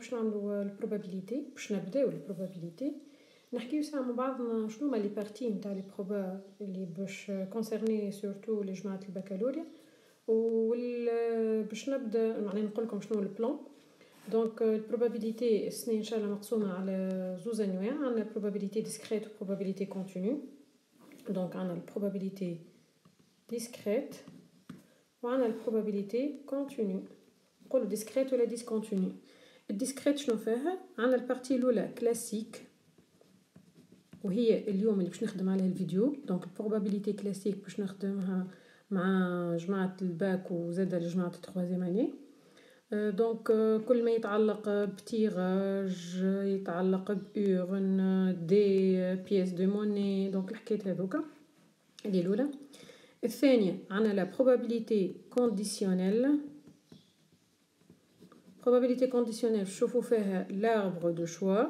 باش نعملو البروبابيليتي، باش نبداو البروبابيليتي. نحكيو ساعة مع بعضنا شنو هما لي بارتي نتاع لي بروبا اللي باش كونسيرني سورتو لي جماعة البكالوريا، باش نبدا معناها نقولكم شنو البلان. دونك البروبابيليتي السنة ان شاء الله مقسومة على زوز انواع، عندنا probabilité discrète و probabilité continue. دونك عندنا البروبابيليتي discrète و عندنا البروبابيليتي continue. نقولوا discrète ولا discontinue. الديسكريت شنو فيها؟ عندنا البارتي الاولى كلاسيك وهي اليوم اللي باش نخدم عليها الفيديو. دونك البروبابيليتي كلاسيك باش نخدمها مع جماعة الباك وزادا لجماعة التخوازيام اني. دونك كل ما يتعلق بتيراج، يتعلق بأورن، دي بيس دو موني، دونك الحكايات هذوكا هذه الاولى. الثانية عندنا لا probabilité conditionnelle. probabilité conditionnelle نشوفوا فيها l'arbre de choix،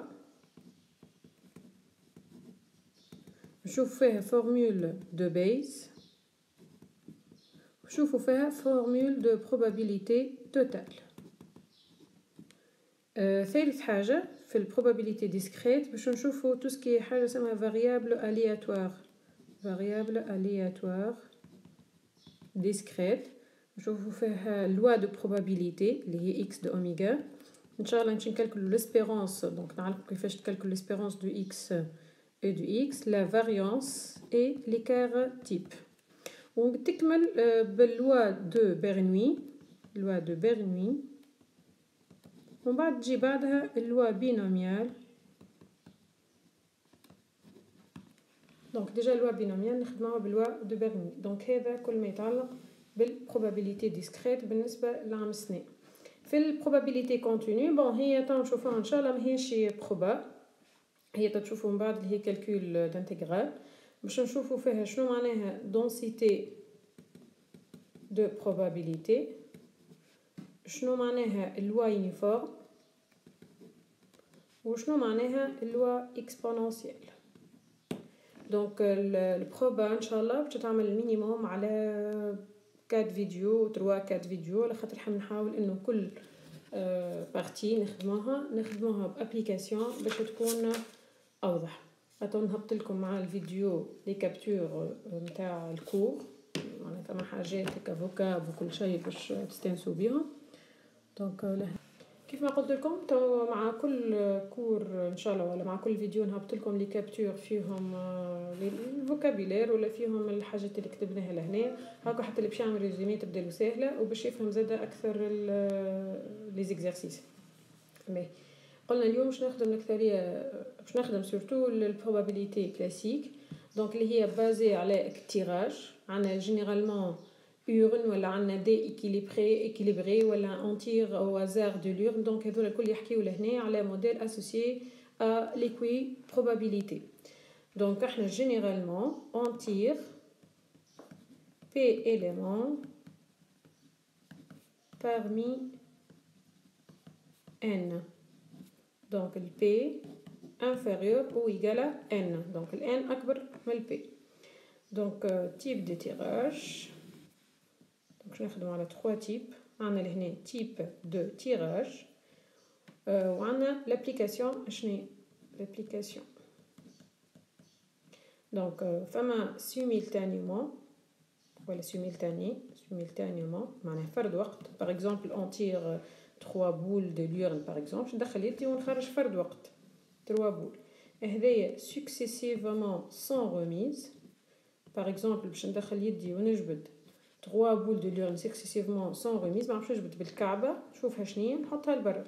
نشوف فيها formule de Bayes، نشوفوا فيها formule de probabilité totale. ثالث حاجة في البروبابيليتي ديسكريت باش نشوفوا تو سكي حاجة اسمها variable aléatoire. variable aléatoire discrète نشوفوا فيها loi de probabilité اللي هي x de oméga. ان شاء الله نمشي نكالكولو ليسبيرونس، دونك نعرفوا كيفاش تكالكولو ليسبيرونس دو x et du x، la variance et l'écart type. وتكمل باللوا دو برنوي، لوا دو برنوي، ومن بعد تجي بعدها اللوا بينوميال. دونك ديجا اللوا بينوميال نخدموها باللوا دو برنوي. دونك هذا كل ما يتعلق بالبروبابيليتي ديسكريت بالنسبة لعام السنة. في البروبابيليتي كونتينيو بون هي تنشوفوها ان شاء الله ماهيش بروبا، هي تشوفوا من بعد اللي هي كالكول دانتيغرال. باش نشوفوا فيها شنو معناها دونسيتي دو probabilité، شنو معناها اللوا يونيفورم، وشنو معناها اللوا اكسبونونسيال. دونك البروبا ان شاء الله باش تعمل مينيموم على 4 فيديو 4 فيديو، على خاطر حنا نحاول انه كل بارتي نخدموها بابليكاسيون باش تكون اوضح. اتو نهبط لكم مع الفيديو لي كابتور نتاع الكور، معناتها ما حاجات هكا فوكاب وكل شيء باش تستانسوا بيهم. دونك كيف ما قلت لكم تو مع كل كور ان شاء الله ولا مع كل فيديو نهبط لكم لي كابتور فيهم الفوكابيلير ولا فيهم الحاجات اللي كتبناها لهنا، هاكا حتى اللي باش يعمل ريزومي تبدا له سهله وباش يفهم زاده اكثر لي زيكزارسيس. مي قلنا اليوم باش نخدم الاكثريه، باش نخدم سورتو البروبابيليتي كلاسيك، دونك اللي هي بازي على التيراج. عندنا جينيرالمون urne ولا عندنا دي équilibré ولا on tire au hasard de l'urne. دونك هذول الكل يحكيو لهنا على موديل associé à l'équiprobabilité. دونك احنا جينيرالمون on tire p éléments parmi n. دونك ال p inférieur ou égal à n، دونك ال n أكبر من ال p. دونك type de tirage، دونك نخدمو على 3 تيب. عندنا لهنا type de tirage وعندنا l'application. شنو l'application؟ دونك فما simultanément ولا simultanément معناها فرد وقت. par exemple on tire 3 boules de l'urne par exemple، باش ندخل يدي ونخرج فرد وقت 3 boules. هذايا successivement sans remise. par exemple باش ندخل يدي ونجبد 3 boules de l'urne successivement sans remise، ما نعرفش نجبد بالكعبة نشوفها شنية نحطها لبرا.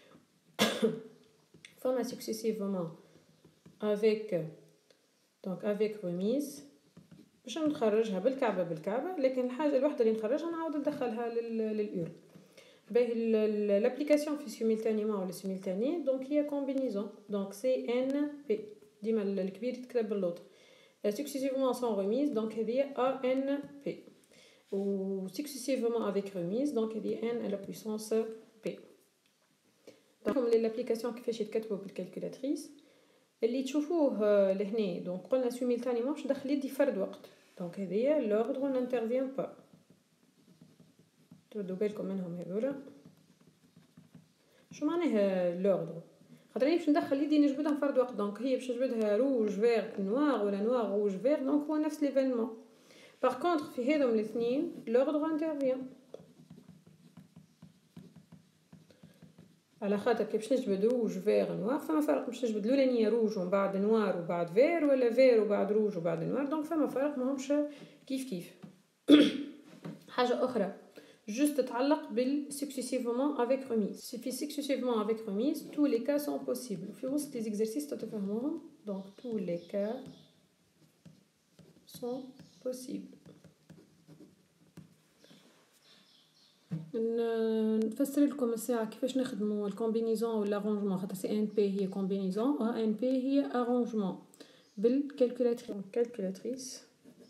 فما successivement avec donc avec remise باش نخرجها بالكعبة، لكن الحاجة الوحدة اللي نخرجها نعاود ندخلها للأورن. باهي l'application في simultanément ولا simultané دونك هي combinaison. دونك سي ان بي ديما الكبير يتكتب باللوطة. successivement sans remise دونك هذه a n p، ou successivement avec remise donc هذه n à la puissance p. دونك l'application كيفاش يتكتبوا بالكالكولاتريس اللي تشوفوه لهنا. دونك قلنا simultanément باش ندخل يدي فرد وقت، دونك هذه l'ordre n'intervient pas. تردوا بالكم منهم هذولا. شو معناها لوردر؟ خاطر باش ندخل يدي نجبدها فرد وقت، دونك هي باش نجبدها روج فيغ نوار ولا نوار روج فيغ، دونك هو نفس ليفينمون. باغ كونطخ في هذوم الاثنين لوردر انترفيان، على خاطر كي باش نجبد روج فيغ نوار فما فرق، باش نجبد الاولانيه روج ومن بعد نوار وبعد فير، ولا فير وبعد روج وبعد نوار، دونك فما فرق ماهمش كيف كيف. حاجه اخرى juste تتعلق بال successivement avec remise. Si successivement avec remise, tous les cas sont possibles. في وسط les exercices تتفهموهم. Donc tous les cas sont possibles. نفسر لكم الساعة كيفاش نخدموا الكومبينيزون ولا l'arrangement، خاطر سي ان بي هي كومبينيزون و ان بي هي arrangement بالكالكولاتريس.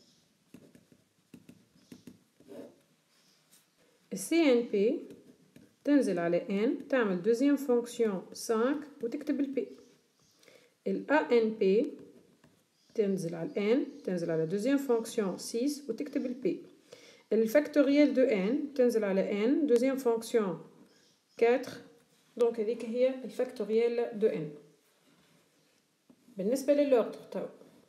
السي ان بي تنزل على ان تعمل دوزيام فونكسيون 5 وتكتب البي. الا ان بي تنزل على ان تنزل على دوزيام فونكسيون 6 وتكتب البي. الفاكتوريال دو ان تنزل على ان دوزيام فونكسيون 4، دونك هذيك هي الفاكتوريال دو ان. بالنسبه للوردر تو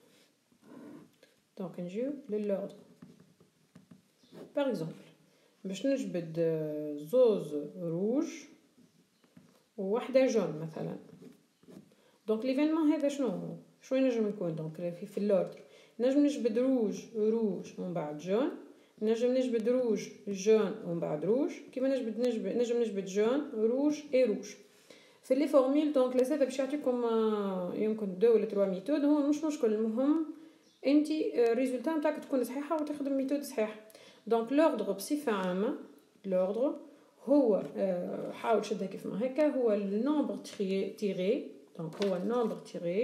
دونك نجيو للوردر. باغ اكزومبل باش نجبد زوز روج وواحده جون مثلا، دونك ليفينمون هذا شنو ينجم يكون؟ دونك في اللوردر نجم نجبد روج ومن بعد جون، نجم نجبد روج جون ومن بعد روج، كيما نجم نجبد جون روج اي روج. في لي فورميل دونك لازم باش يعطيكم يمكن 2 ولا 3 ميثود، هو مش مشكل، المهم انت الريزولتا نتاعك تكون صحيحه وتخدم ميثود صحيح. دونك لوردر بصفه عامه لوردر هو حاول شدها كيف ما هكا، هو النومبر تيري، دونك هو النومبر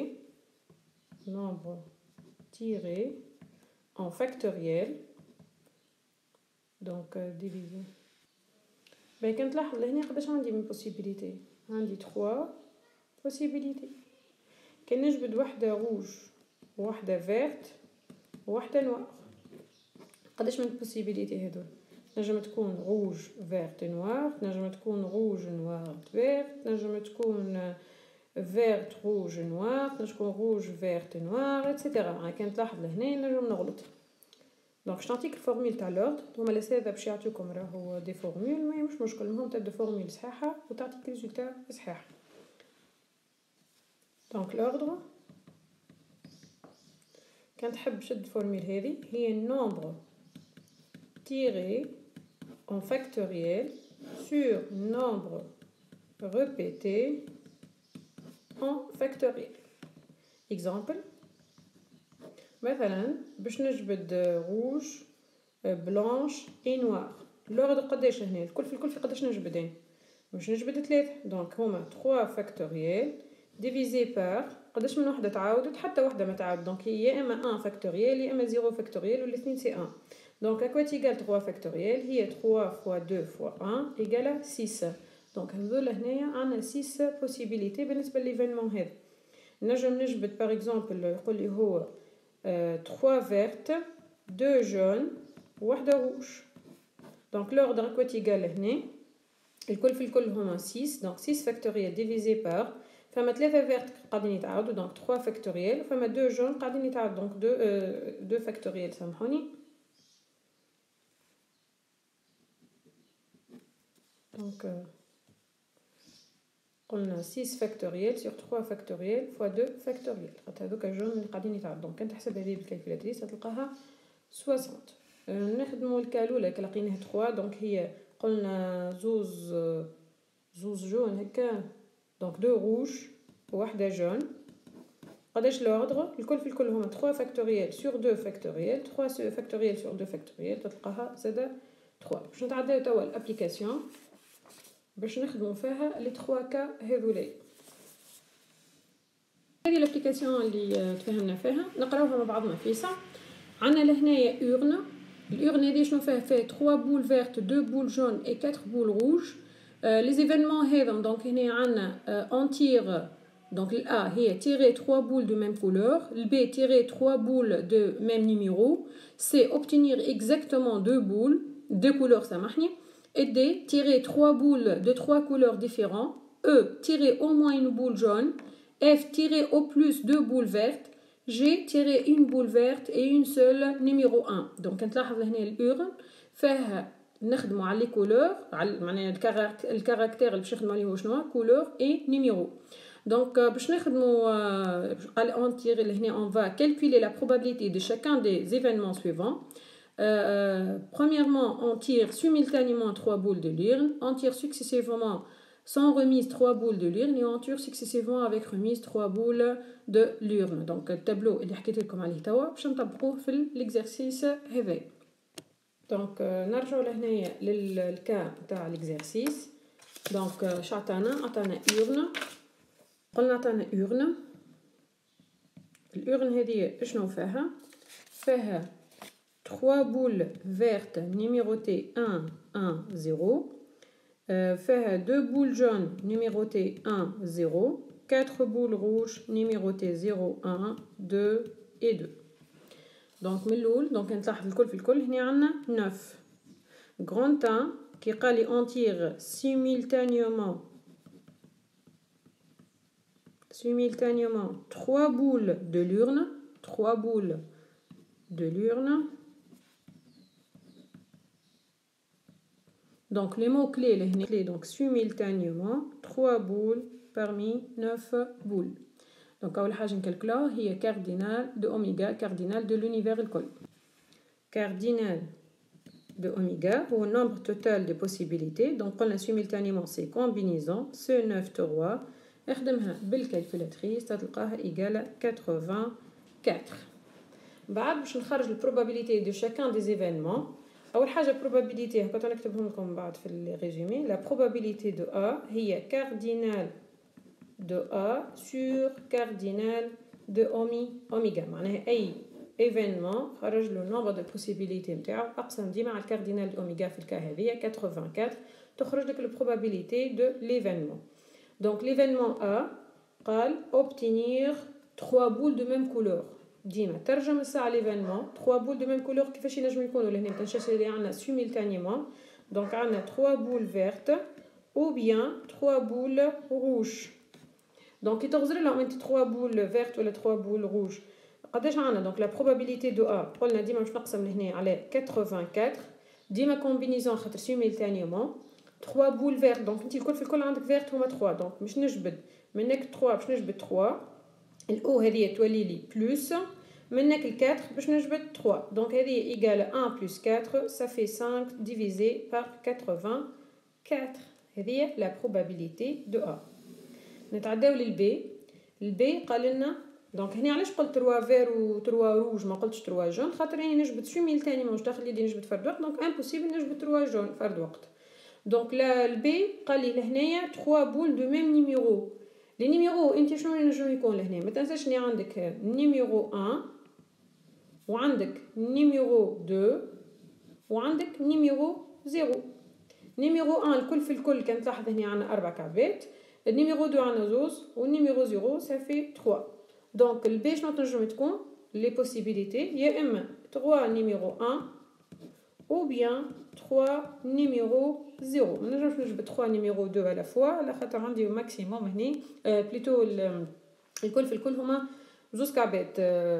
تيري en factoriel دونك ديفيزي. باهي كنت لاحظ لهنا قداش عندي من بوسيبيليتي، عندي 3 بوسيبيليتي. كان نجبد واحده روج وواحده فيرت وواحده نوار، قداش من بوسيبيليتي هذول؟ نجم تكون روج فيرت نوار، نجم تكون روج نوار فيرت، نجم تكون فيرت روج نوار، نجم تكون روج فيرت نوار اتسيتيرا. كانت تلاحظ لهنا نجم نغلط. دونك باش نعطيك الفورميل تاع لوردر، هما الاساتذه باش يعطيوكم راهو دي فورميل، ما مش مشكل، المهم تبدا فورميل صحيحه وتعطيك ريزولتا صحيح. دونك لوردر كان تحب شد فورميل هذه، هي النومبر tiré en factoriel sur nombre répété en factoriel. Exemple مثلا باش نجبد روج بلانش اي نوار، لوردر قداش هنا الكل في قداش نجبدين؟ باش نجبد 3، دونك هما 3 فاكتوريال ديفيزي بار قداش من وحده تعاودت، حتى وحده ما تعاود، دونك هي يا اما 1 فاكتوريال يا اما 0 فاكتوريال، والاثنين سي 1. دونك اكوا تيغال 3 فاكتوريال هي 3 فوا 2 فوا 1 ايغال 6. دونك هذول هنايا عندنا 6 بوسيبيليتي بالنسبه لليفينمون هذا. نجم نجبد باغ اكزومبل يقول لي هو 3 فيرت 2 جون وواحده روج، دونك لوردر اكوا تيغال هنا الكل في الكل هما 6، دونك 6 فاكتوريال ديفيزي بار، فما 3 فيرت قاعدين يتعاودوا دونك 3 فاكتوريال، فما 2 جون قاعدين يتعاودوا دونك 2 فاكتوريال سامحوني. دونك قلنا 6 فاكتوريال sur 3 فاكتوريال fois 2 فاكتوريال، خاطر هذوك الجون اللي قاعدين يتعاودوا، دونك كان تحسب هذه بالكالكولاتريس تلقاها 60. نخدموا الكالولا كي لقيناه 3، دونك هي قلنا زوز جون هكا، دونك 2 روج وواحده جون. قداش لوردر؟ الكل في الكل هما 3 فاكتوريال sur 2 فاكتوريال، 3 فاكتوريال sur 2 فاكتوريال تلقاها زاده 3. باش نتعداو توا الابليكاسيون باش نخدموا فيها لي 3 كا هذولي. هذه الابليكاسيون اللي تفهمنا فيها نقراوها مع بعضنا فيسا. عندنا لهنايا اورن، الاورن هذه شنو فيها 3 بول فيرت 2 بول جون اي 4 بول روج. لي زيفينمون هذم دونك هنا عندنا اون تير، دونك الA هي tirer 3 boules de même couleur, le B tirer 3 boules de même numéro, C obtenir exactement 2 boules, 2 couleurs سامحني, et D tirer 3 boules de 3 couleurs différentes E tirer au moins une boule jaune, F tirer au plus 2 boules vertes, G tirer une boule verte et une seule numéro 1. Donc نلاحظ هنا الأورن فيها نخدموا على لي كولور على معناها الكاركتير اللي باش نخدموا عليه هو شنو كولور اي نيميرو. دونك باش نخدموا قال اون تيغي لهنا اون فا كالكولي لا probabilité de chacun des événements suivants. Premièrement, on tire simultanément 3 boules de l'urne, on tire successivement sans remise 3 boules de l'urne et on tire successivement avec remise 3 boules de l'urne. Donc التابلو اللي حكيت لكم عليه توا باش نطبقوه في الاكزرسيس هذا. دونك نرجعوا لهنايا للكا تاع الاكزرسيس. دونك عطانا اورن، قلنا عطانا اورن. الاورن هذه شنو فيها 3 boules vertes numérotées 1 1 0. فيها 2 boules jaunes numérotées 1 0, 4 boules rouges numérotées 0 1 2 et 2. دونك من الاول دونك نلاحظ الكل في الكل هنا عندنا 9 grand 1 كي قال لي on tire simultanément 3 boules de l'urne, 3 boules de l'urne. Donc les mots clés les clés donc simultanément 3 boules parmi 9 boules. Donc أول حاجة نكالكلوها هي cardinal de oméga, cardinal de l'univers الكل. Cardinal de oméga هو nombre total de possibilités. Donc قلنا simultanément c'est combinaison ce 9 3 اخدمها بالكالكولاتريس تلقاها إيجالة 84. بعد باش نخرج البروبابيليتي دو chacun des événements. أول حاجة probabilité هكا نكتبهم لكم بعد في الريزومي. La probabilité de A هي cardinal de A sur cardinal de oméga. معناها أي événement خرج له nombre de possibilités نتاعو أقسم ديما على الكاردينال دو أوميغا في الكا هذيا 84 تخرج لك probabilité de l'événement. Donc l'événement A قال obtenir 3 boules de même couleur. ديما ترجم الساعة l'événement 3 boules de même couleur كيفاش ينجموا يكونوا لهنا تنشاش اللي عندنا simultanément. Donc عندنا 3 boules vertes ou bien 3 boules rouges. Donc يتغزر لهم انت 3 boules vertes ولا 3 boules rouges قداش عندنا. Donc la probabilité de A قلنا ديما باش نقسم لهنا على 84 ديما كومبينيزون خاطر simultanément 3 boules vertes. Donc انت الكل في الكل عندك vert هما 3. Donc باش نجبد منك 3 باش نجبد 3 الأو هذه تولي لي بلس منك الكاتر باش نجبد 3. دونك هذه إيجال 1 بلس 4 ça fait 5 divisé par 84. هذه لا probabilité de A. نتعداو للبي. البي قال لنا دونك هنا علاش قلت 3 فير و 3 روج ما قلتش 3 جون خاطر راني نجبد سيميلتانيمون واش داخل يدي نجبد فرد وقت. دونك امبوسيبل نجبد 3 جون فرد وقت. دونك البي قال لي لهنايا 3 بول دو ميم نيميرو. لي نيميرو انت شنو ينجم يكون لهنا ما تنساش اني عندك نيميرو 1 وعندك نيميرو 2 وعندك نيميرو 0. نيميرو 1 الكل في الكل كان تلاحظ هنا عندنا 4 كعبات. النيميرو 2 عندنا 2 والنيميرو 0 صافي 3. دونك البي شنو تنجم تكون لي بوسيبيليتي يا اما 3 نيميرو 1 ou bien 3 نيميرو 0. ما نجمش نجبد 3 نيميرو 2 على فوا على خاطر عندي ماكسيموم هنا بليتو الكل في الكل هما 2 كعبات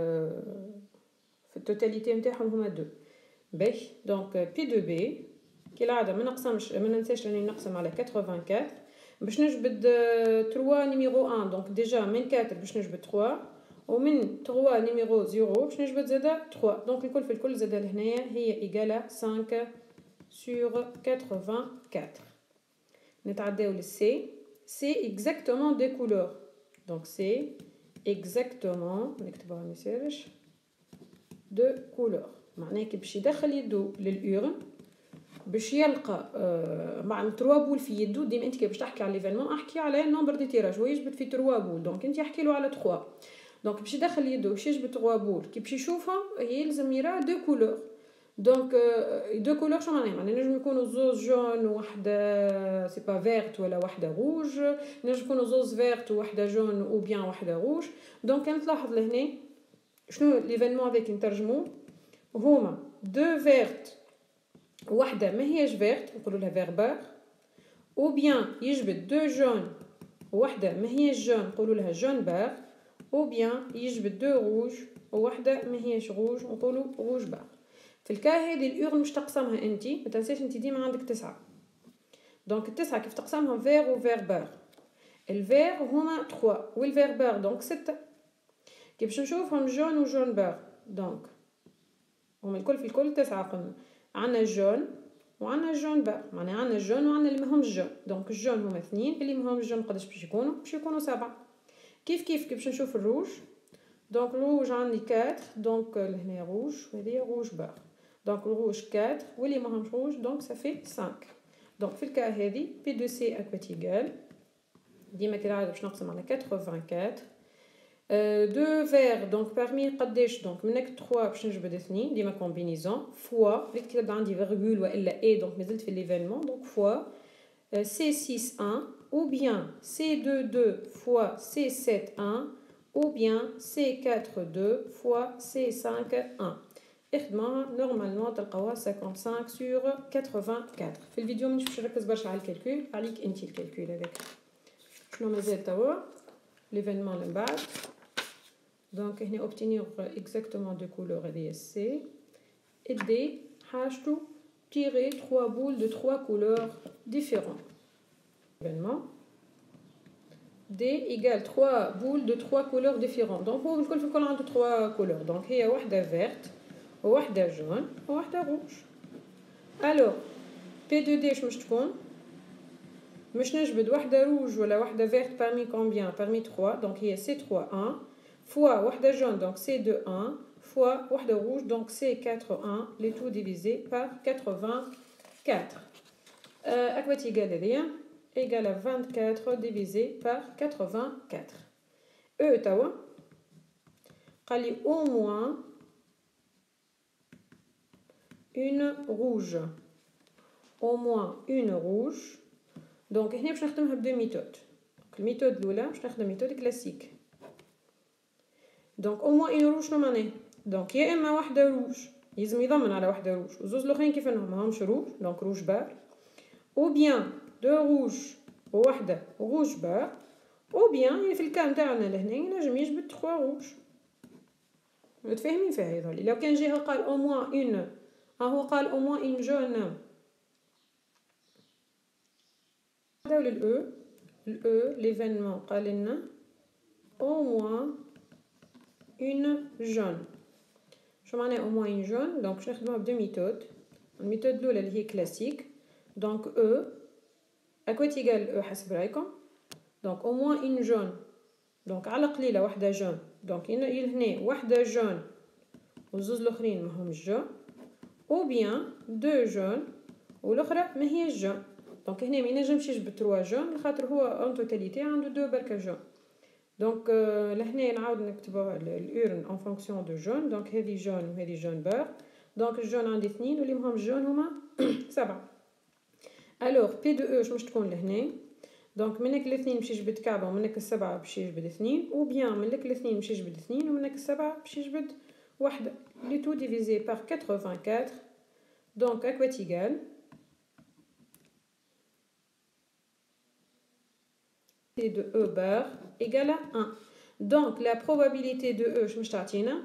في التوتاليتي نتاعهم هما 2. باهي دونك بي دو بي كالعاده ما ننساش راني نقسم على 84 باش نجبد 3 نيميرو 1. دونك ديجا من 4 باش نجبد 3 ومن 3 نيميرو 0 باش نجبد زادا 3. دونك الكل في الكل زادا لهنايا هي إيجالة 5 sur 84. نتعداو للسي. سي exactement des couleurs. donc c'est exactement نكتبوها ما يسالش de couleurs. معناه كي باش يدخل يدو للأورن باش يلقى مع 3 بول في يدو. ديما انت كي باش تحكي على ليفينمون احكي على نومبر دي تيراج هو يجبد في 3 بول. دونك انت احكي له على 3. دونك باش يدخل يدو باش يجبد 3 بول كي باش يشوفهم يلزم يرى دو كولور. دونك دو كولور شنو معناها نجم يكونوا زوز جون وحده سي با فيرت ولا وحده روج. نجم يكونوا زوز فيرت وحده جون او بيان وحده روج. دونك كان تلاحظ لهنا شنو ليفينمون هذاك نترجموه هما دو فيرت وحده ما هياش فيرت نقولوا لها فيربار او بيان يجبد دو جون وواحدة ما هيش جون نقولوا لها جون باغ، او بيان يجبد دو روج وواحدة ما هيش روج نقولوا روج باغ. في الكا هذه الأورن مش تقسمها انت، ما تنساش انت ديما عندك 9. دونك التسعة كيف تقسمهم فيغ وفيغ باغ، الفيغ هما 3 والفيغ باغ دونك 6. كي باش نشوفهم جون وجون باغ دونك هما الكل في الكل 9 قلنا. عندنا جون وعندنا جون باغ، معناها عندنا جون وعندنا اللي ماهمش جون. دونك الجون هما 2، اللي ماهمش جون قداش باش يكونوا؟ باش يكونوا 7. كيف باش نشوف الروج؟ دونك الروج عندي 4 دونك لهنا روج وهذه روج باغ، دونك الروج 4 واللي ماهمش روج دونك صافي 5. دونك في الكا هذه بي دو سي اكواتيغال ديما كالعادة باش نقسم على 84. دو فيغ دونك بارمي قداش؟ دونك منك 3 باش نجبد 2 ديما كومبينيزون فوا ريت كتبدا عندي فيرغول والا اي دونك مازلت في ليفينمون دونك فوا سي 6 1 ou bien C2 2 fois C7 1 ou bien C4 2 fois C5 1. اخدموها نورمالمون تلقاوها 55 sur 84. في الفيديو مانيش باش نركز برشا على الكالكول، عليك انتي الكالكول هذاك. شنو مازال توا ليفينمون من بعد؟ دونك هنا اوبتينير اكزاكتومون دو كولور هذيا سي دي حاجتو تيري 3 بول دو 3 كولور ديفيرون. événement D égale 3 boules de 3 couleurs différentes. Donc هو الكل في الكل عنده 3 couleurs. Donc هي واحدة verte وواحدة jaune وواحدة rouge. alors P2D مش تكون مش نجبد واحدة rouge ولا واحدة verte parmi combien parmi 3 donc هي C3 1 fois واحدة jaune donc C2 1 fois واحدة rouge donc C4 1 les tout divisé par 84. اكواتيغال هذيا égale à 24 divisé par 84. توا قال لي au moins une rouge. au moins une rouge. دونك هنا باش نخدمها بدو ميثود. الميثود الاولى باش نخدم ميثود كلاسيك. دونك au moins une rouge شنو معناه؟ دونك يا اما واحده روج يلزم يضمن على واحده روج وزوز الاخرين كيف انهم ماهمش روج دونك روج بار، او بيان دو روج وواحدة روج بار، او بيان يعني في الكام تاعنا لهنا ينجم يجبد 3 روج. متفاهمين فيها هذول؟ لو كان جيها قال او موان اون، هو قال او موان اون جون. نبداو للاو. الاو ليفينمون قال لنا او موان اون جون. شو معناه او موان اون جون؟ دونك باش نخدموها بدو ميثود. الميثود الاولى اللي هي كلاسيك دونك او اكواتيغال او حسب رايكم دونك au moins une jaune دونك على قليلة واحدة جون دونك هنا واحدة جون وزوز الاخرين ماهمش جون، او بيان دو جون والاخرى ما هي جون. دونك هنا ما ينجمش يجبد 3 جون خاطر هو اون توتاليتي عنده 2 بركة جون. دونك لهنا نعاود نكتبوا الأورن اون فونكسيون دو جون. دونك هذه جون وهذه جون بار، دونك الجون عندي 2 واللي ماهمش جون هما 7. الوغ بي دو او باش تكون لهنا دونك منك الاثنين باش يجبد كعبة ومنك السبعة باش يجبد 2 او بيان منك الاثنين باش يجبد 2 ومنك السبعة باش يجبد واحدة لي تو ديفيزي بار 84 دونك اكواتيغال de E bar égale à 1. Donc la probabilité de E باش تعطينا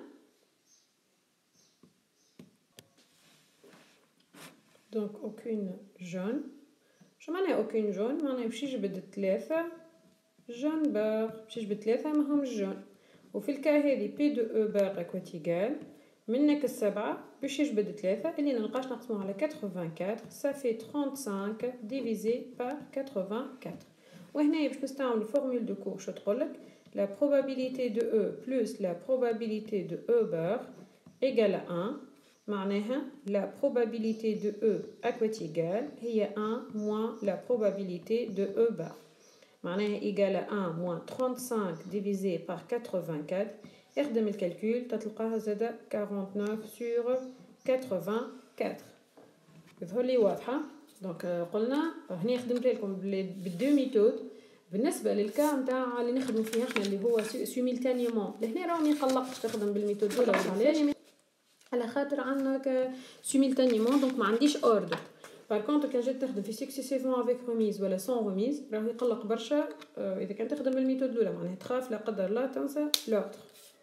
donc aucune jaune. شو معناه aucune jaune؟ معناه باش يجبد 3 جون بار، باش يجبد 3 ماهمش جون. وفي الكا هذه بي دو او بار اكواتيغال منك السبعة باش يجبد 3 اللي نلقاش نقسموها على 84 صافي 35 ديفيزي بار 84. وهنا باش نستعمل فورمول دو كور شو تقولك la probabilité de E plus la probabilité de E bar égale à 1. معناها la probabilité de E اكواتيغال هي 1 moins la probabilité de E bar. معناها égale à 1 moins 35 divisé par 84. اخدم الكالكول تتلقاها زادا 49 sur 84. يظهر لي واضحة؟ دونك قلنا هنا خدمت لكم بالدو ميثود. بالنسبة للكا نتاع اللي نخدمو فيه احنا اللي هو سيميلتانيومون لهنا راهو ميقلقش تخدم بالميثود الاولى. علاش؟ على خاطر عندنا سيميلتانيومون دونك ما عنديش اوردر. بار كونتر كان جيت تخدم في سكسيسيفون افيك روميز ولا سون روميز راهو يقلق برشا. اذا كان تخدم بالميثود الاولى معناها تخاف لا قدر الله تنسى لوتر.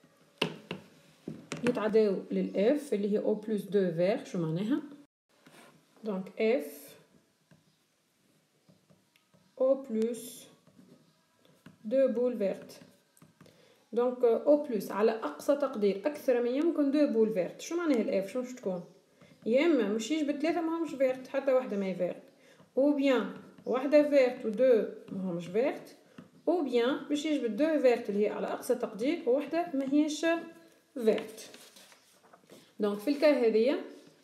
يتعداو للاف اللي هي او بلس دو فير. شو معناها؟ دونك اف او بلس دو بول فيرت. دونك او بلس على اقصى تقدير اكثر من يمكن دو بول فيرت. شو معناها الاف؟ شو باش تكون؟ يا اما مش يجبد ثلاثه ماهمش فيرت حتى واحده ما فيرت، او بيان واحده فيرت ودو ماهمش فيرت، او بيان باش يجبد دو فيرت اللي هي على اقصى تقدير وواحده ماهيش فيرت. دونك في الكا هذيا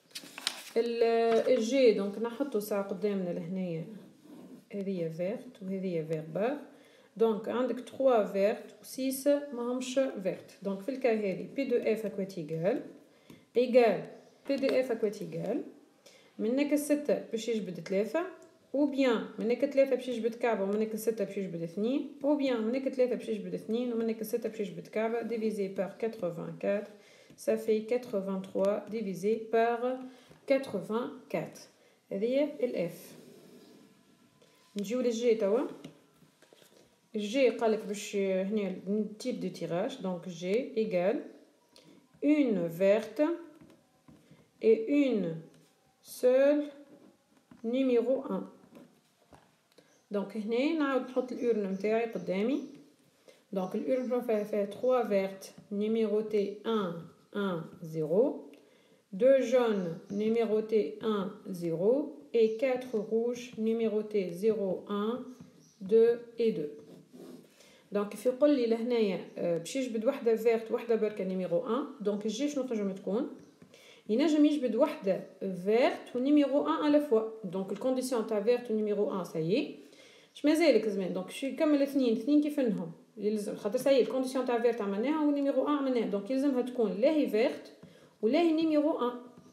الجي دونك نحطو ساعه قدامنا لهنايا، هذيا فيرت وهذيا فيربال. دونك عندك 3 فيرت و 6 ماهمش فيرت. دونك في الكا هذه بي دو اف اكوات ايغال بي دو اف اكوات ايغال منك 6 باش يجبد 3، او بيان منك 3 باش يجبد كعبه ومنك 6 باش يجبد 2، او بيان منك 3 باش يجبد 2 ومنك 6 باش يجبد كعبه. ديفيزي بار 84 ça fait 83 divisé par 84. هذه الاف. نجيو للجي توا. الجي قالك باش هنا type de tirage. donc G égale une verte et une seule numéro 1. donc هنا نعاود نحط الورن نتاعي قدامي. donc الورن فيها 3 vert numéroté 1 1 0, 2 jaunes numérotés 1 0 et 4 rouges numérotés 0 1 2 et 2. دونك كيف يقول لي لهنايا باش يجبد وحده فيرت وحده بركه نيميرو 1. دونك الجي شنو تنجم تكون؟ ينجم يجبد وحده فيرت ونيميرو 1 على فوا. دونك الكونديسيون تاع فيرت ونيميرو 1 سايي اش مازالك زمان. دونك شو يكمل اثنين كيفنهم يلزم خاطر سايي الكونديسيون تاع فيرت عملناها ونيميرو 1 عملناها. دونك يلزمها تكون لا هي فيرت ولا هي نيميرو 1.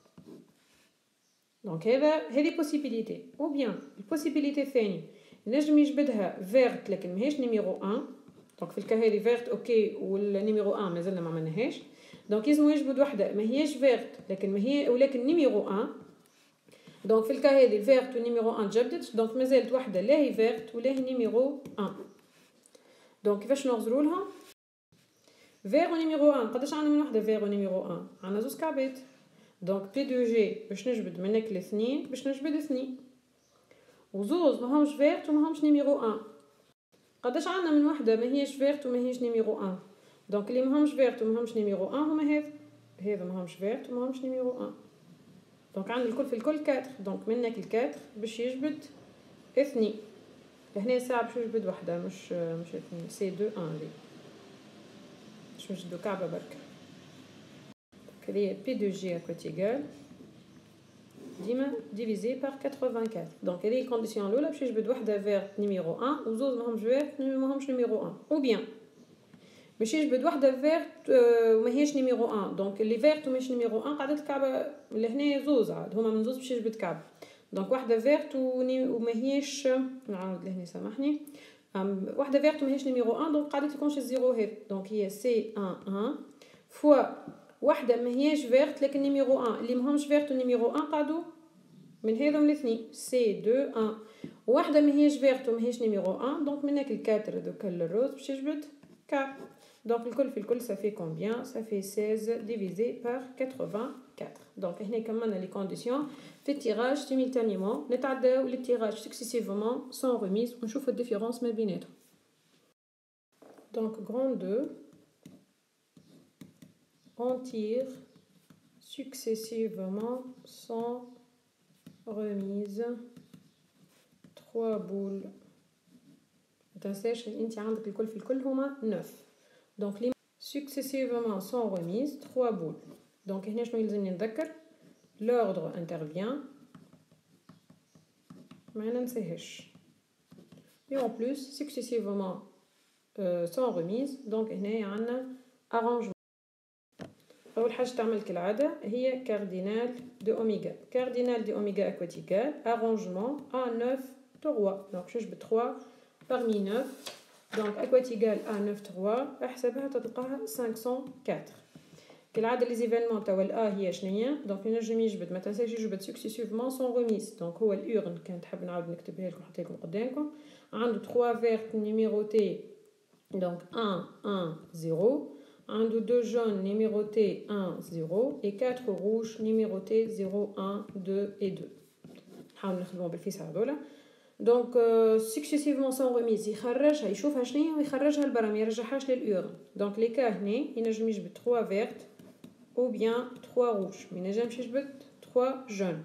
دونك هذه بوسيبيليتي. او بيان البوسيبيليتي الثانيه ينجم يجبدها فيرت لكن ماهيش نيميرو 1. دونك في الكا هذه فيرت اوكي والنيميرو 1 مازلنا ما عملناهاش. دونك لازم يجبد وحده ما هيش فيرت لكن ما هي ولكن نيميرو 1. دونك في الكا هذه الفيرت والنيميرو 1 تجبدت. دونك مازالت وحده لا هي فيرت ولا هي نيميرو 1. دونك كيفاش نغزروا لها؟ فير ونيميرو 1 قداش عندنا من وحده فير ونيميرو 1؟ عندنا زوج كعبات. دونك بي دو جي باش نجبد منك الاثنين باش نجبد اثنين وزوز ماهمش فيرت وماهمش نيميرو 1. قداش عندنا من وحده ما هيش فيرت وما هيش نيميرو 1؟ دونك اللي ماهمش فيرت وماهمش نيميرو 1 هما هذا ماهمش فيرت وماهمش نيميرو 1. دونك عندنا الكل في الكل 4. دونك منك الكاتر باش يجبد اثنين. هنا ساعه باش يجبد وحده مش اثنين. سي 2 1 لي باش نجبدو كعبه برك. هذه بي دو جي اكوات ايغال ديما ديفيزي بار 84. دونك هذه الكونديسيون الاولى باش يجبد وحده فيرت نيميرو 1 وزوز ماهمش فيرت ماهمش نيميرو 1. او بيان باش يجبد وحده فيرت وماهيش نيميرو 1. دونك اللي فيرت وماهيش نيميرو 1 قعدت الكعبه لهنا زوز عاد هما من زوز باش يجبد كعبه. دونك وحده فيرت وماهيش نعاود لهنا سامحني وحده فيرت وماهيش نيميرو 1. دونك قعدت يكونش الزيرو هذا. دونك هي سي 1 1 فوا وحده ماهيش فيرت لكن نيميرو 1 اللي ماهمش فيرت ونيميرو 1 قعدوا من هذم الاثنين سي 2 1. وحده ماهيش فيرت وماهيش نيميرو 1. دونك منك الكاتر دوك الروز باش يجبد 4. دونك الكل في الكل ça fait combien? ça fait 16 divisé par 84. دونك هنا كملنا لي كونديسيون في التيراج سيمultanément. نتعداو للتيراج سكسيسيفمون سون ريميز ونشوفوا الديفيرونس ما بيناتهم. دونك غران 2 on tire successivement sans remise 3 boules. متنساش انت عندك الكل في الكل هما 9. دونك لي successivement sans remise 3 boules. دونك هنا شنو يلزمني نذكر؟ l'ordre intervient ما ننساهش. et en plus successivement sans remise. دونك هنا عندنا arrangement. أول حاجة تعمل كالعادة هي كاردينال دو أوميغا. كاردينال دو أوميغا أكواتيكال أرانجمون أ 9 3. دونك باش نجبد 3 parmi 9. دونك أكواتيكال أ 9 3 احسبها تلقاها 504. كالعادة لي زيفينمون توا الأ هي شنيا دونك ينجم يجبد ما تنساش يجبد سكسيسيفمون سون ريميس دونك هو الأورن كان تحب نعاود نكتبها لكم نحطها لكم قدامكم عنده 3 فيرت نيميروتي دونك 1 1 0 عنده 2 جون نيميروتي 1 0 et 4 rouges numérotés 0 1 2 et 2 نحاول نخدمو بالفيس هذولا دونك سكسيسيفمون سون ريميس يخرجها يشوفها شنيا ويخرجها لبرا ما يرجعهاش للأورن دونك لي كا هنا ينجم يجبد 3 فيرت ou bien 3 rouges ما ينجمش يجبد 3 جون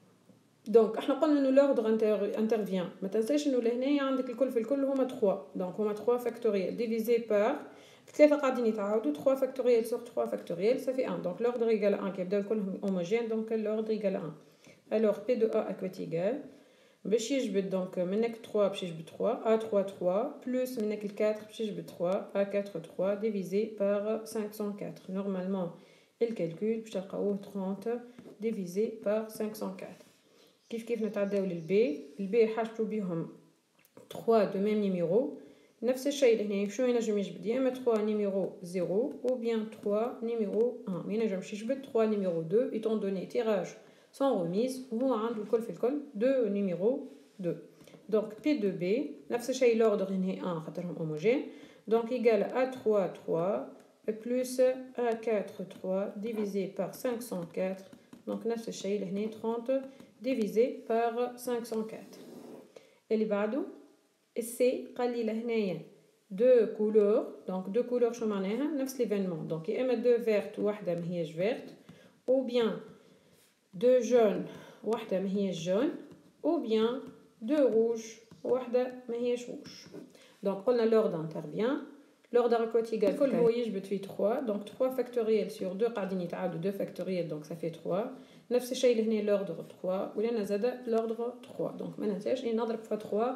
دونك احنا قلنا انه لوردر انترفيان ما تنساش انه لهنايا عندك الكل في الكل هما 3 دونك هما 3 فاكتوريال ديفيزي بار ثلاثه قاعدين يتعاودوا 3 فاكتوريال سور 3 فاكتوريال صافي 1 دونك لوردر ايغال 1 كيبداو كلهم هوموجين دونك لوردر ايغال 1 الوغ بي دو ا اكوات ايغال باش يجبد دونك منك 3 باش يجبد 3 ا 3 3 بلس منك 4 باش يجبد 3 ا 4 3 ديفيزي بار 504 نورمالمون الكالكول باش تلقاوه 30 ديفيزي بار 504 كيف نتعداو للبي البي حاجتو بيهم 3 دو ميم نيميرو نفس الشيء لهنا شنو ينجم يجبد يا اما 3 نيميرو 0 ou bien 3 نيميرو 1 ما ينجمش يجبد 3 نيميرو 2 étant donné tirage sans remise وهو عنده الكل في الكل 2 نيميرو 2 دونك بي دو بي نفس الشيء لوردر هنا 1 خاطرهم هوموجين دونك يقال ا 3 3 plus A4 3 divisé par 504 donc نفس الشيء لهنا 30 divisé par 504 اللي بعده السي قال لي لهنايا دو كولور دونك دو كولور شو معناها نفس ليفينمون دونك يا اما دو فيرت وحده ما هيش فيرت او بيان دو جون وحده ما هيش جون او بيان دو روج وحده ما هيش روج دونك قلنا لوردر انترفيان l'ordre quotidien الكل هو يجبد فيه 3 دونك 3 فاكتوريال سور 2 قاعدين يتعاودوا 2 فاكتوريال دونك ça fait 3 نفس الشيء لهنا لوردر 3 ولنا زاد لوردر 3 دونك ما ننساش نضرب في 3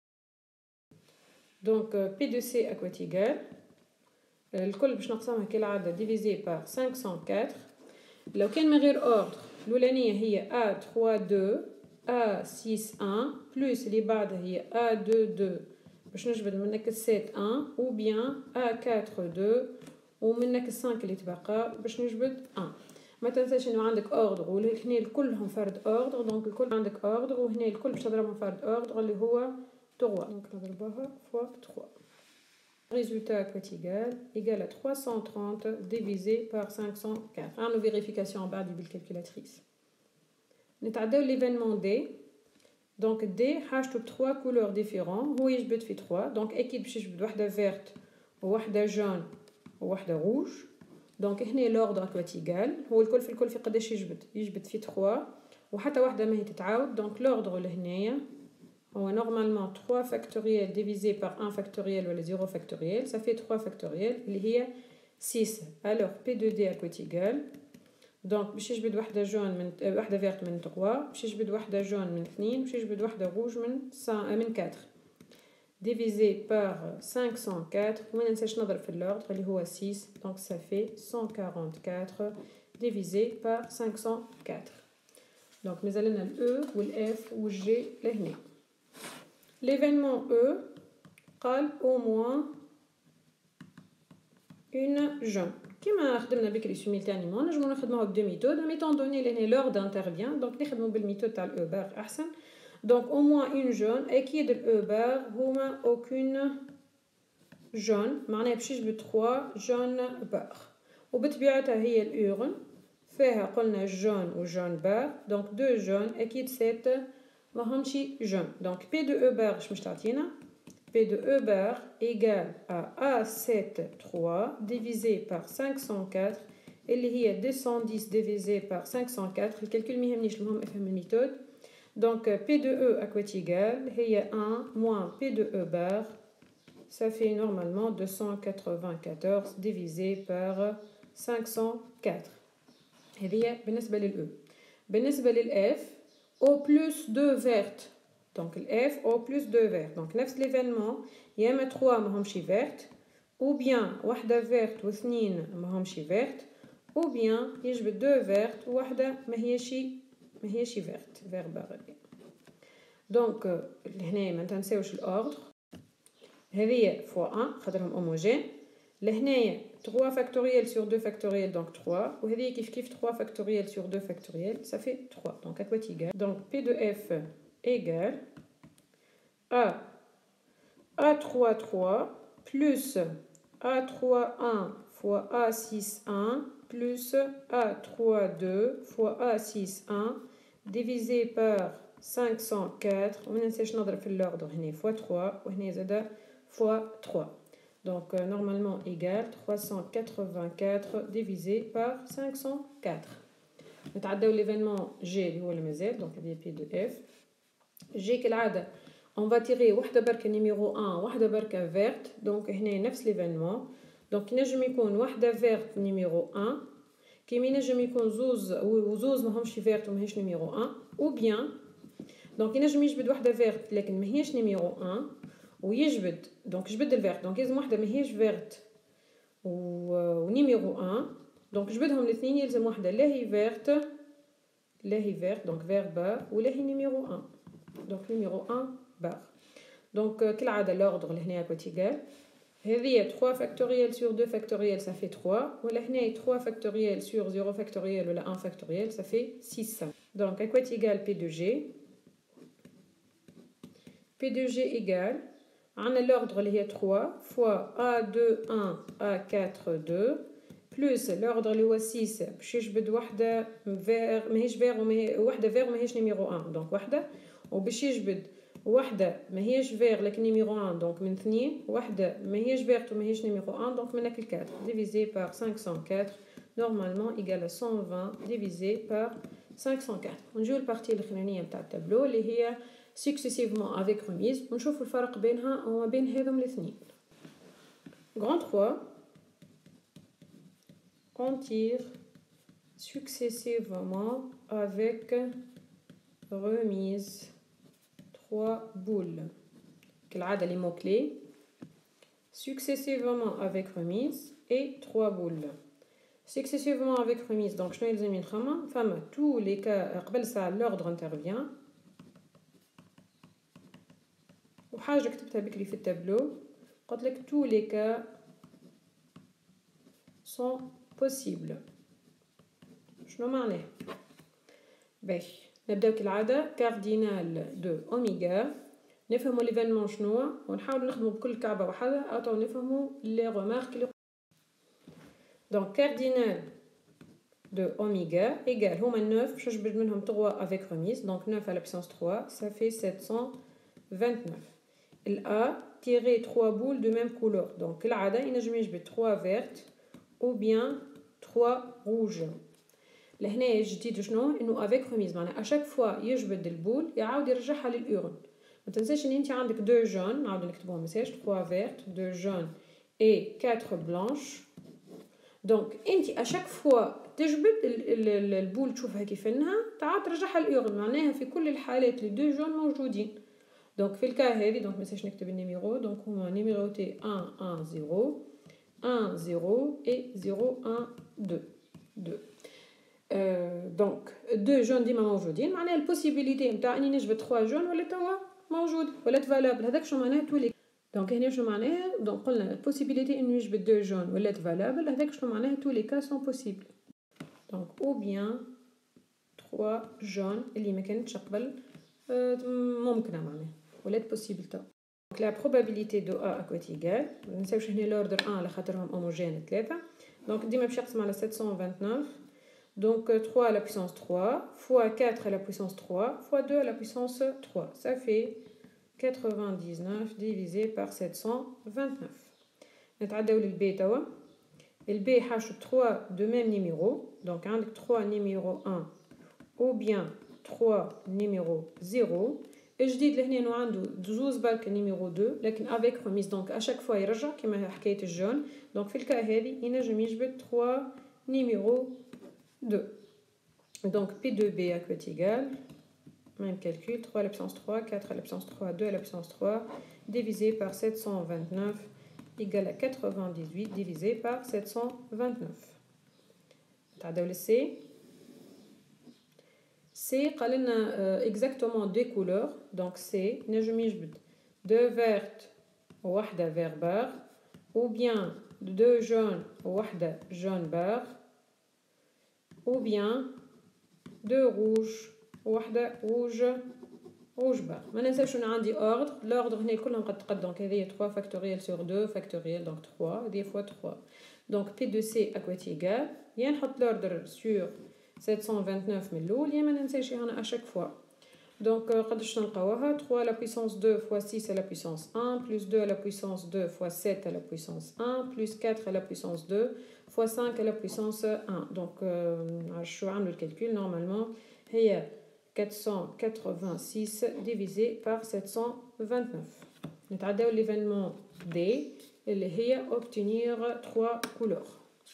دونك بي دو سي اكوات ايغال الكل باش نقسمها كالعاده ديفيزي بار 504 لو كان من غير اوردر الاولانيه هي ا 3 2 ا 6 1 بلس اللي بعدها هي ا 2 2 باش نجبد منك 7 1 ou bien A4 2 ومنك 5 اللي تبقى باش نجبد 1 ما تنساش انه عندك اوردر وهنا الكلهم فرد اوردر دونك الكل عندك اوردر وهنا الكل باش تضربهم فرد اوردر اللي هو 3 دونك نضربوها فوا 3 résultat égal à 330 divisé par 504 عملوا فيريفيكاسيون بعد بالكالكولاتريس نتعداو ليفينمون دي دونك دي حاجته ب 3 كولور ديفيرون هو يجبد في 3 دونك اكيد باش يجبد وحده فيرت ووحده جون ووحده روج دونك هنا لوردر اكوات ايغال هو الكل في الكل في قداش يجبد في 3 وحتى وحده ما هي تتعاود دونك لوردر لهنايا هو نورمالمون 3 فاكتوريال ديفيزي بار 1 فاكتوريال ولا 0 فاكتوريال ça fait 3 فاكتوريال اللي هي 6 alors P2D اكوات ايغال دونك باش يجبد وحده جون من وحده فيرت من 3 باش يجبد وحده جون من 2 باش يجبد وحده روج من 4 ديفيزي بار 504 وما ننساش نضرب في اللوردر اللي هو 6 دونك ça fait 144 ديفيزي بار 504 دونك مازال لنا الاو والاف والجي لهنا l'événement E قال au moins une jeune كيما خدمنا بكري سيميلتانيمون نجمو نخدموها بدو ميثود ميتون دوني لهنا لوردر انترفيان دونك نخدمو بالميثود تاع الاو بار احسن دونك au moins une jeune اكيد الاو بار هما aucune jeune معناها باش يجبد 3 جون بار وبطبيعتها هي الاورن فيها قلنا جون وجون بار دونك دو جون اكيد 7 ماهمشي جون دونك بي دو او بار مش تعطينا P de E bar égale à A7 3 divisé par 504 اللي هي 210 divisé par 504 الكالكول ما يهمنيش المهم افهم الميثود دونك P de E à quoi égale هي 1 moins P de E bar ça fait normalement 294 divisé par 504 هذه بالنسبة للأو بالنسبة للF au plus 2 verte donc F au plus 2 vert donc نفس l'événement يا اما 3 ماهمشي vert ou bien وحده vert واثنين ماهمشي vert ou bien يجبد 2 vert ووحده ماهيش vert vert باغي دونك هنا ما تنساوش الاوردر هذه فوا 1 خاطرهم هوموجين لهنايا 3 factoriel sur 2 factoriel donc 3 وهذه كيف 3 factoriel sur 2 factoriel ça fait 3 donc à quoi égal donc P de F égale A3 plus A3 1 fois A6 1 plus A3 2 fois A6 1 divisé par 504 وما ننساش نضرب في l'ordre هنا fois 3 وهنا زادا fois 3 donc normalement égal 384 divisé par 504 نتعداو l'événement G اللي هو اللي مازال donc هذه P de F G كالعادة on va tirer واحدة بركة numéro 1 واحدة بركة verte donc هنا نفس l'événement donc ينجم يكون واحدة verte numéro 1 كيما ينجم يكون زوز ماهمش verte وماهيش numéro 1 ou bien donc ينجم يجبد واحدة verte لكن ماهيش numéro 1 ويجبد دونك جبد الفيرت دونك لازم واحده ماهيش فيرت ونيميرو 1 دونك جبدهم الاثنين يلزم واحده لا هي فيرت دونك فير بار ولا هي نيميرو 1 دونك نيميرو 1 بار دونك كالعاده لوردر لهنا كوتيغال هذه 3 فاكتوريال sur 2 فاكتوريال ça fait 3 ولا هنا 3 فاكتوريال sur 0 فاكتوريال ولا 1 فاكتوريال ça fait 6 donc à quoi est égal P de G P de G égale عنا l'ordre اللي هي 3 fois A2 1 A4 2 plus l'ordre اللي هو 6 باش يجبد وحده فير ماهيش فير وحده فير وماهيش نيميرو 1 دونك وحده وباش يجبد وحده ماهيش فير لكن نيميرو 1 دونك من 2 وحده ماهيش فيرت وماهيش نيميرو 1 دونك من 4 divisé par 504 normalement égal à 120 divisé par 504 ونجيو البارتي الاخرانيه نتاع التابلو اللي هي successivement avec remise ونشوف الفرق بينها وما بين هذم الاثنين grand 3 on tire successivement avec remise 3 boules كالعادة les mots clés successivement avec remise et 3 boules successivement avec remise donc شنو يلزم ينخمم فما tous les cas قبل ساعة l'ordre intervient وحاجة كتبتها بكري في التابلو قلت لك tous les cas sont possibles شنو معناه باهي نبداو كالعادة كاردينال دو اوميغا نفهموا ليفينمون شنو ونحاولوا نخدموا بكل كعبة وحدة او نفهموا لي ريمارك اللي دونك كاردينال de oméga égale هما 9 باش نجبد منهم 3 avec remise donc 9 à la puissance 3 ça fait 729 ال A tirer 3 boules de même couleur donc كالعادة ينجم يجبد 3 vertes ou bien 3 rouges لهنا الجديد شنو انه avec remise معناها اشاك فوا يجبد البول يعاود يرجعها للأورن ما تنساش ان انت عندك 2 جون نعاودو نكتبوهم مساج 3 vertes 2 jaunes et 4 blanches دونك انت اشاك فوا تجبد البول تشوفها كيفنها تعاود ترجعها للأورن معناها في كل الحالات لي 2 جون موجودين دونك في الكا هذه دونك مساج نكتب النيميرو دونك هما نيميروتي 1 1 0 1 0 et 0 1 2 2 دونك 2 جون ديما موجودين معناها البوسيبيليتي نتاع اني نجبد 3 جون ولا توا موجود ولا فالابل هذاك شنو معناها تولي دونك هنا شنو معناها دونك قلنا البوسيبيليتي انه يجبد 2 جون ولا فالابل هذاك شنو معناها tous les cas sont possibles دونك ou bien 3 جون اللي ما كانتش قبل ممكنه معناها ولا بوسيبل تو دونك لا probabilité de A à côté égale ما ننساوش هنا l'ordre 1 على خاطرهم homogène 3 دونك ديما باش نقسم على 729 donc 3 à la puissance 3 fois 4 à la puissance 3 fois 2 à la puissance 3 ça fait 99 divisé par 729 نتعداو للبي توا البي حاشب 3 de même numéro donc عندك 3 numéro 1 ou bien 3 numéro 0 الجديد لهنا انه عنده زوز برك نيميرو 2 لكن avec remise donc à chaque fois يرجع كما حكايه الجون donc في الكا هذه ينجم يجبد 3 numéro 2 donc P2B à quoi égal même calcul 3 à la puissance 3 4 à la puissance 3 2 à la puissance 3 divisé par 729 égale à 98 divisé par 729 تعداو للسي C قال لنا exactement deux couleurs donc C نجم يجبد 2 vertes وواحدة vert bar ou bien 2 جون وواحدة جون بار ou bien 2 روج وواحدة روج بار. ما ننساوش ان عندي اوردر، الاوردر هنا كلهم قد تقد، دونك هذه 3 فاكتوريال sur 2 فاكتوريال دونك 3 هذه فوا 3. دونك بي دو سي اكوات ايغال يا نحط الاوردر sur 729 من الاول يا ما ننساش هنا اشاك فوا. Donc, قداش نلقاوها 3 à la puissance 2 fois 6 à la puissance 1 plus 2 à la puissance 2 fois 7 à la puissance 1 plus 4 à la puissance 2 fois 5 à la puissance 1. Donc, je vais le calcul normalement. Il y a 486 divisé par 729. نتعداو l'événement D اللي هي obtenir 3 couleurs.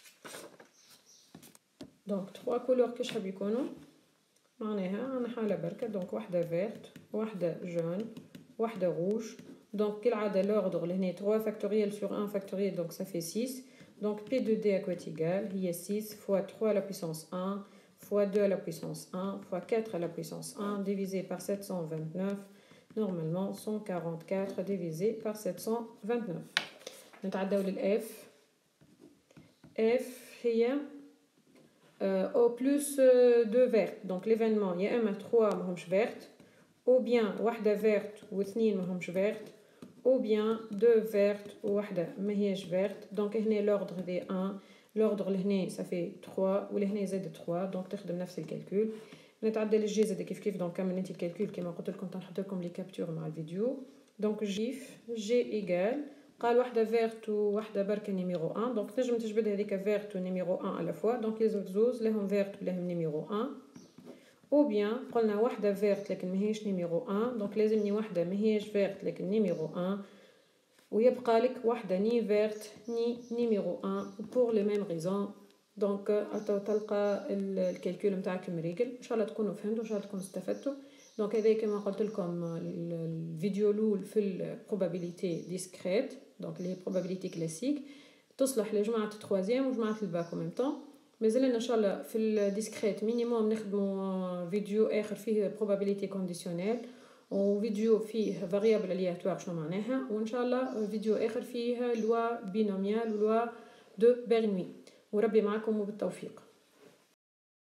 Donc 3 couleurs كيش حاب يكونوا معناها انا حاله بركه. دونك واحده فيرت واحده جون واحده روج. دونك كالعاده لوردر لهنا 3 فاكتوريال sur 1 فاكتوريال دونك ça fait 6. دونك P de D à quoi égal هي 6 fois 3 à la puissance 1 fois 2 à la puissance 1 fois 4 à la puissance 1 divisé par 729. Normalement 144 divisé par 729. نتعداو للF. F هي au plus de vert. Donc l'événement il y a un 3 ماهمش vert ou bien واحدة vert واثنين ماهمش vert ou bien 2 vert وواحدة ماهيش vert. Donc هنا l'ordre دي 1 l'ordre لهنا ça fait 3 ولهنا زاد 3 donc تخدم نفس الكالكول. نتعدى للجي زاد كيف دونك كمل انت الكالكول كما قلت لكم تنحط لكم لي كابتور مع الفيديو. دونك جي ايغال قال واحدة فيرت وواحدة بركة نيميرو 1 دونك تنجم تجبد هذيك فيرت ونيميرو 1 على فوا دونك لازم زوز لهم فيرت ولهم نيميرو 1 او بيان قلنا واحدة فيرت لكن ماهيش نيميرو 1 دونك لازمني واحدة ماهيش فيرت لكن نيميرو 1 ويبقى لك واحدة ني فيرت ني نيميرو 1 بور لي ميم ريزون. دونك تلقى الكالكول نتاعك مريقل. ان شاء الله تكونوا فهمتوا ان شاء الله تكونوا استفدتوا. دونك هذا كما قلت لكم الفيديو الاول في البروبابيليتي ديسكريت دونك لي بروبابيليتي كلاسيك تصلح لجماعه التروازيام وجماعه الباك ميم طون. مازلنا ان شاء الله في الديسكريت مينيموم نخدموا فيديو اخر فيه بروبابيليتي كونديسيونيل وفيديو فيه فاريابل الياتوار شنو معناها وان شاء الله فيديو اخر فيه لوا بينوميال ولوا دو بيرنوي. وربي معكم وبالتوفيق.